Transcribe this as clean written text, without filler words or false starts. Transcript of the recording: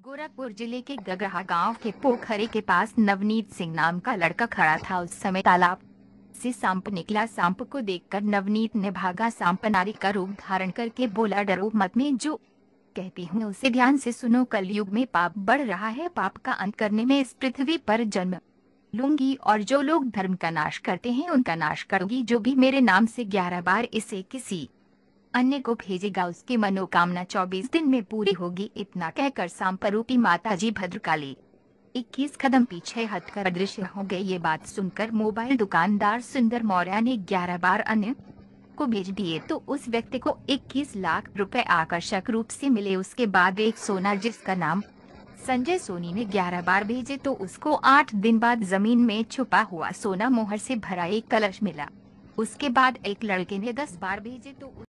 गोरखपुर जिले के गगराहा गांव के पोखरे के पास नवनीत सिंह नाम का लड़का खड़ा था। उस समय तालाब से सांप निकला। सांप को देखकर नवनीत ने भागा। सांप नारी का रूप धारण करके बोला, डरो मत, मैं जो कहती हूँ उसे ध्यान से सुनो। कलयुग में पाप बढ़ रहा है, पाप का अंत करने में इस पृथ्वी पर जन्म लूंगी और जो लोग धर्म का नाश करते हैं उनका नाश करूंगी। जो भी मेरे नाम से 11 बार इसे किसी अन्य को भेजेगा उसकी मनोकामना 24 दिन में पूरी होगी। इतना कहकर सांप रूपी माताजी भद्रकाली 21 कदम पीछे हटकर अदृश्य हो गई। ये बात सुनकर मोबाइल दुकानदार सुंदर मौर्य ने 11 बार अन्य को भेज दिए तो उस व्यक्ति को 21 लाख रुपए आकर्षक रूप से मिले। उसके बाद एक सोना जिसका नाम संजय सोनी ने 11 बार भेजे तो उसको 8 दिन बाद जमीन में छुपा हुआ सोना मोहर से भरा एक कलश मिला। उसके बाद एक लड़के ने 10 बार भेजे तो